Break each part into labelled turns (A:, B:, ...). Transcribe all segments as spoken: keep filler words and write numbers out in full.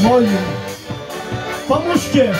A: moim. Pomóżcie!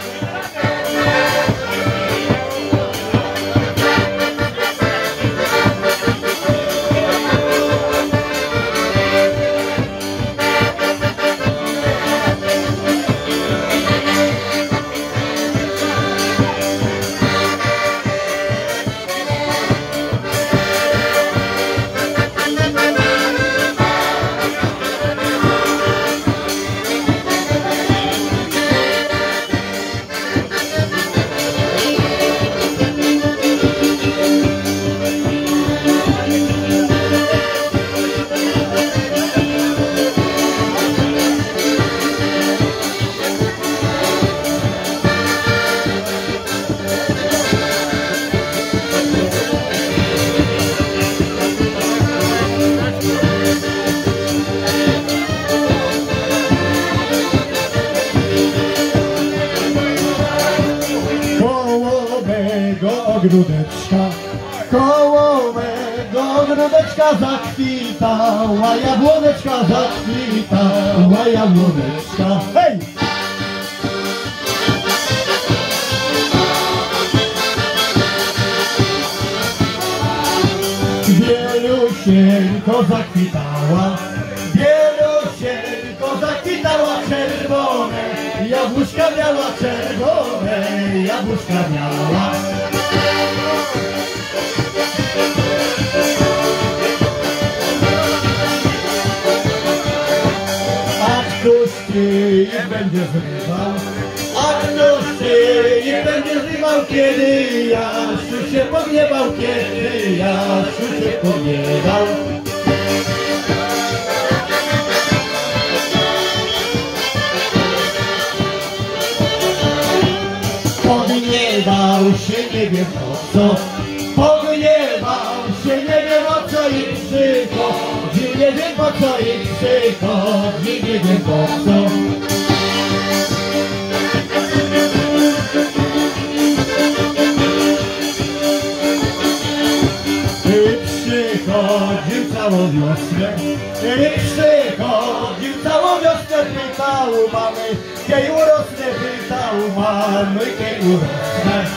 A: Ogródeczka, koło mego ogródeczka zakwitała jabłoneczka, zakwitała jabłoneczka. Hej! Bielusieńko zakwitała, bielusieńko zakwitała, czerwone jabłuszka miała, czerwone jabłuszka miała. A któż ci będzie zrywał, a któż ci będzie zrywał, kiedy Jasiu się pogniewał, kiedy Jasiu się pogniewał. Pogniewał się nie wiem o co, pogniewał się nie wiem o co i przychodzi, nie wiem po co i przychodzi, nie wiem po co. I przychodził całą wiosnę, i przychodził całą wiosnę, pytał mamy, kiedy urosnę, pytał mamy, kiedy urosnę.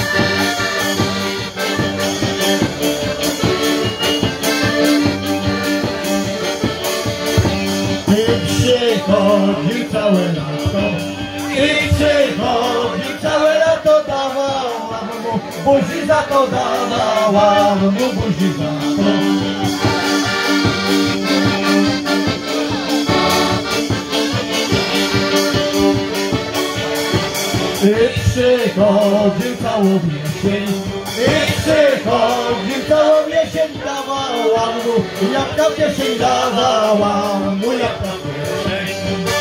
A: I przychodził całe lato, i przychodził całe lato, dawałam mu buzi za to, dawałam mu buzi za to. I przychodził całą jesień, i przychodził całą jesień, dawałam mu jabłka w kieszeń, dawałam mu jabłka w kieszeń.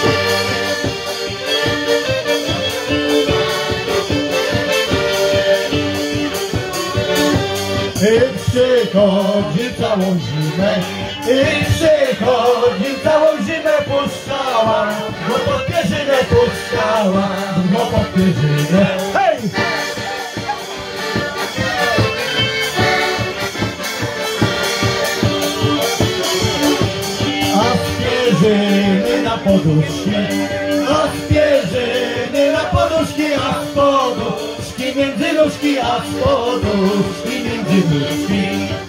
A: I przychodził całą zimę, i przychodził całą zimę, puszczałam go pod pierzynę, puszczałam go pod pierzynę. Hej! A z pierzyny na poduszki, a z pierzyny na poduszki, a z poduszki między nóżki, a z poduszki między nóżki.